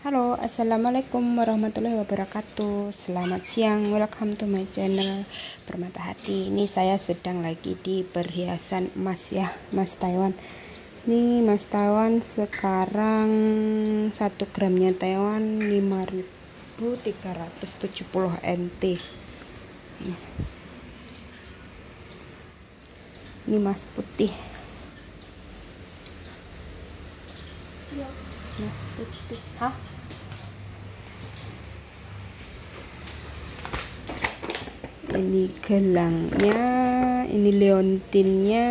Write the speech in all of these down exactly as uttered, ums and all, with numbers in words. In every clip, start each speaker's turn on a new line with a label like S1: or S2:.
S1: Halo, assalamualaikum warahmatullahi wabarakatuh. Selamat siang, welcome to my channel Permata Hati. Ini saya sedang lagi di perhiasan emas ya, emas Taiwan. Ini emas Taiwan sekarang satu gramnya Taiwan lima ribu tiga ratus tujuh puluh N T. Ini emas putih. Emas putih, hah? Ini gelangnya, ini leontinnya,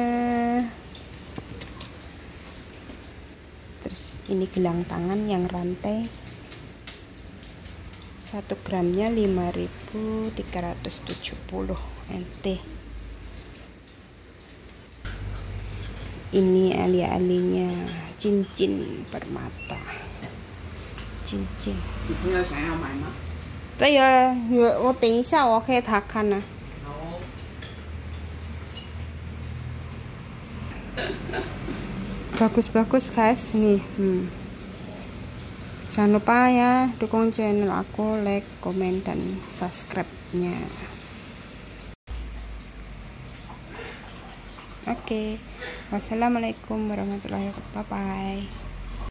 S1: terus ini gelang tangan yang rantai, satu gramnya lima ribu tiga ratus tujuh puluh N T. Ini ali-alinya, cincin permata, cincin.
S2: 你朋友想要买吗？
S1: 对呀，我等一下我给他看呢。
S2: 好。
S1: Bagus-bagus guys, nih. Hmm. Jangan lupa ya dukung channel aku, like, komen, dan subscribe-nya. Oke, okay. Wassalamualaikum warahmatullahi wabarakatuh. Bye bye.